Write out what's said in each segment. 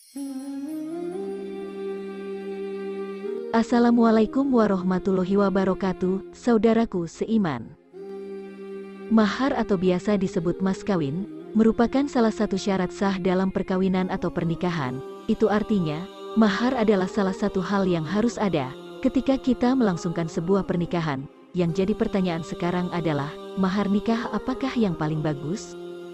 Assalamualaikum warahmatullahi wabarakatuh, saudaraku seiman. Mahar atau biasa disebut mas kawin, merupakan salah satu syarat sah dalam perkawinan atau pernikahan. Itu artinya, mahar adalah salah satu hal yang harus ada ketika kita melangsungkan sebuah pernikahan. Yang jadi pertanyaan sekarang adalah, mahar nikah apakah yang paling bagus?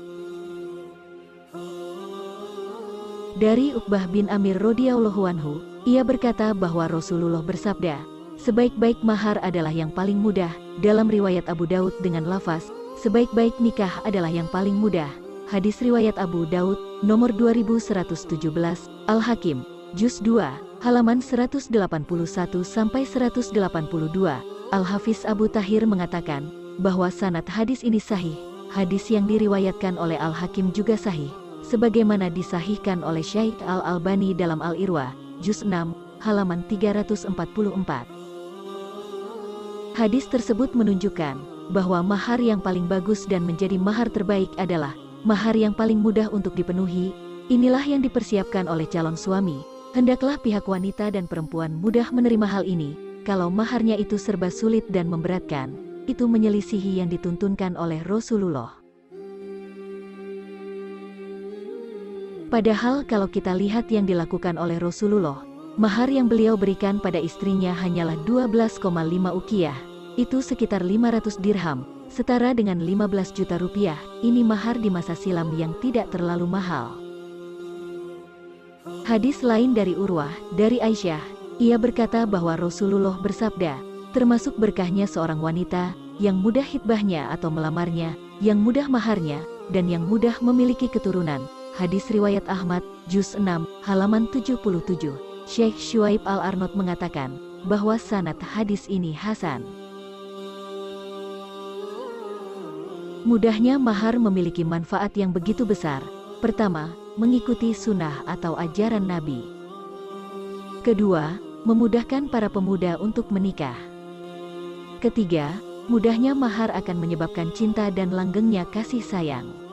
Dari Uqbah bin Amir radhiyallahu anhu, ia berkata bahwa Rasulullah bersabda, sebaik-baik mahar adalah yang paling mudah. Dalam riwayat Abu Daud dengan lafaz, sebaik-baik nikah adalah yang paling mudah. Hadis riwayat Abu Daud, nomor 2117, Al-Hakim, Juz 2, halaman 181-182. Al-Hafiz Abu Tahir mengatakan, bahwa sanad hadis ini sahih. Hadis yang diriwayatkan oleh Al-Hakim juga sahih, sebagaimana disahihkan oleh Syaikh Al-Albani dalam Al-Irwa, Juz 6, halaman 344. Hadis tersebut menunjukkan bahwa mahar yang paling bagus dan menjadi mahar terbaik adalah mahar yang paling mudah untuk dipenuhi. Inilah yang dipersiapkan oleh calon suami. Hendaklah pihak wanita dan perempuan mudah menerima hal ini. Kalau maharnya itu serba sulit dan memberatkan, itu menyelisihi yang dituntunkan oleh Rasulullah. Padahal kalau kita lihat yang dilakukan oleh Rasulullah, mahar yang beliau berikan pada istrinya hanyalah 12,5 uqiyah. Itu sekitar 500 dirham, setara dengan 15 juta rupiah. Ini mahar di masa silam yang tidak terlalu mahal. Hadis lain dari Urwah, dari Aisyah, ia berkata bahwa Rasulullah bersabda, termasuk berkahnya seorang wanita, yang mudah hitbahnya atau melamarnya, yang mudah maharnya, dan yang mudah memiliki keturunan. Hadis riwayat Ahmad, Juz 6, halaman 77. Syekh Syuaib Al-Arnaud mengatakan bahwa sanad hadis ini hasan. Mudahnya mahar memiliki manfaat yang begitu besar. Pertama, mengikuti sunnah atau ajaran Nabi. Kedua, memudahkan para pemuda untuk menikah. Ketiga, mudahnya mahar akan menyebabkan cinta dan langgengnya kasih sayang.